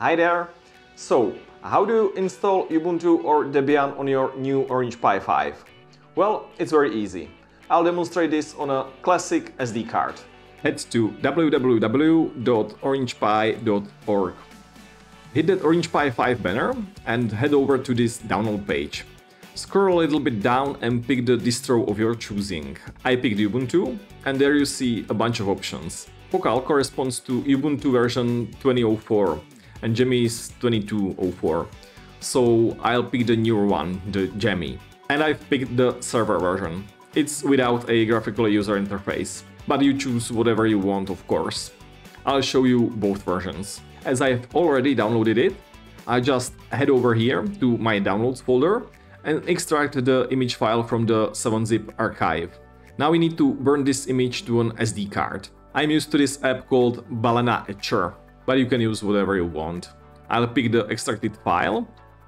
Hi there! So, how do you install Ubuntu or Debian on your new Orange Pi 5? Well, it's very easy. I'll demonstrate this on a classic SD card. Head to www.orangepi.org. Hit that Orange Pi 5 banner and head over to this download page. Scroll a little bit down and pick the distro of your choosing. I picked Ubuntu, and there you see a bunch of options. Focal corresponds to Ubuntu version 2004 and Jammy is 2204. So I'll pick the newer one, the Jammy. And I've picked the server version. It's without a graphical user interface, but you choose whatever you want, of course. I'll show you both versions. As I've already downloaded it, I just head over here to my downloads folder and extract the image file from the 7-zip archive. Now we need to burn this image to an SD card. I'm used to this app called Balena Etcher, but you can use whatever you want. I'll pick the extracted file,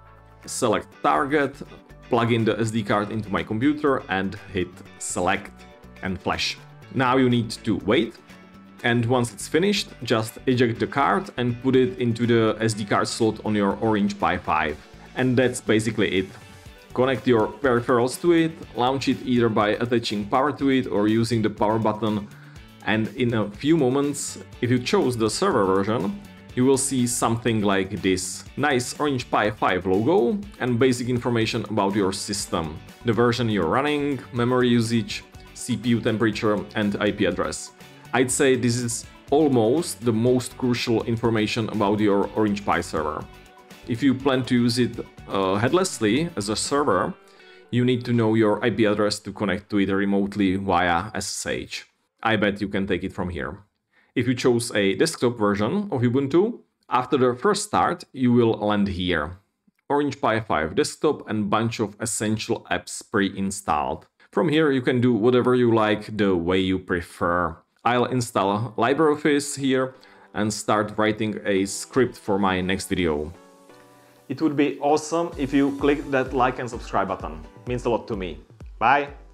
select target, plug in the SD card into my computer and hit select and flash. Now you need to wait, and once it's finished, just eject the card and put it into the SD card slot on your Orange Pi 5. And that's basically it. Connect your peripherals to it, launch it either by attaching power to it or using the power button, and in a few moments, if you chose the server version, you will see something like this. Nice Orange Pi 5 logo and basic information about your system, the version you're running, memory usage, CPU temperature and IP address. I'd say this is almost the most crucial information about your Orange Pi server. If you plan to use it headlessly as a server, you need to know your IP address to connect to it remotely via SSH. I bet you can take it from here. If you chose a desktop version of Ubuntu, after the first start, you will land here. Orange Pi 5 desktop and bunch of essential apps pre-installed. From here you can do whatever you like the way you prefer. I'll install LibreOffice here and start writing a script for my next video. It would be awesome if you click that like and subscribe button. It means a lot to me. Bye!